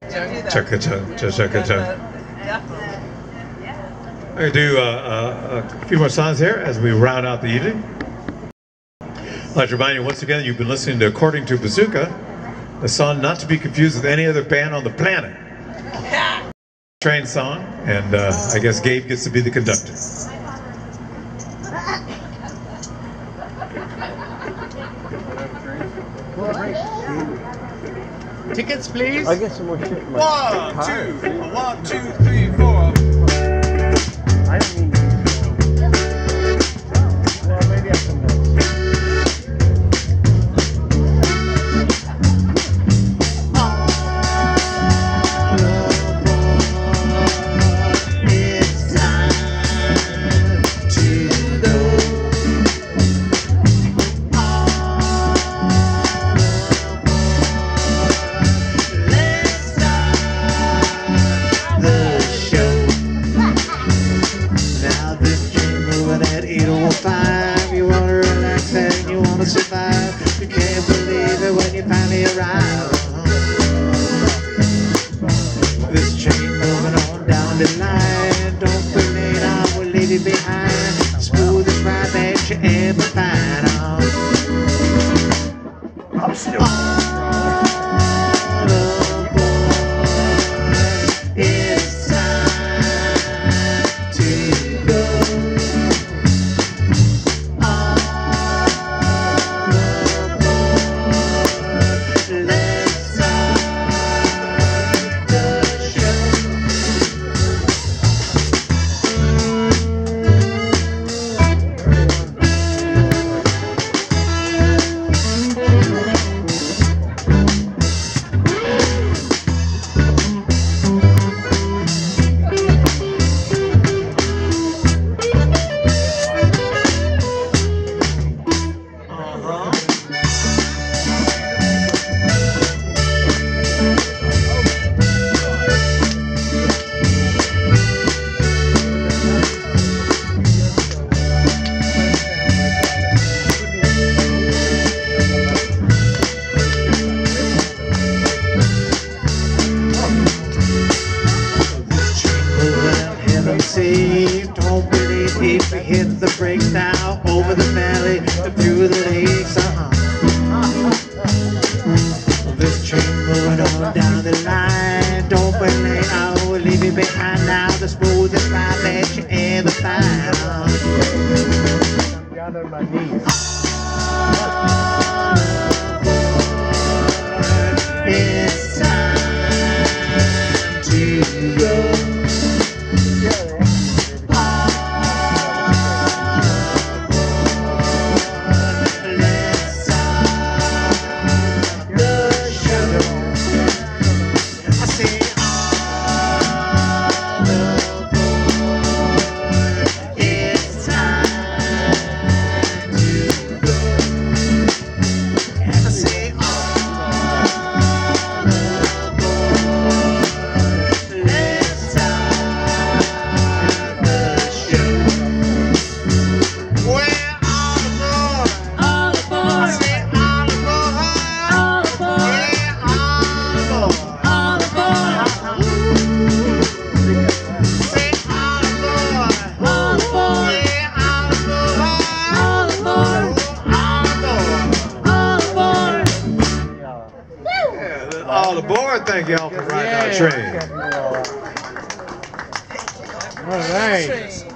Chaka-chaka, chaka-chaka. I'm going to do a few more songs here as we round out the evening. I'd like to remind you once again, you've been listening to According To Bazooka, a song not to be confused with any other band on the planet. Train song, and I guess Gabe gets to be the conductor. Tickets, please. I get some more shit. 1, 2, 3, 4. I don't mean to. Well, maybe I can know. You want to relax and you want to survive. You can't believe it when you finally arrive. This train moving on down the line. Don't be late, I will leave you behind. Smoothest ride that you ever find. I'm still. It's time to go. Don't believe if we hit the brakes now, over the valley and through the lakes. This train moving on down the line. Don't believe I will leave you behind now. The smoothest ride that you ever find. I'm down on my knees. It's time to go. All aboard, thank y'all for riding our train. All right.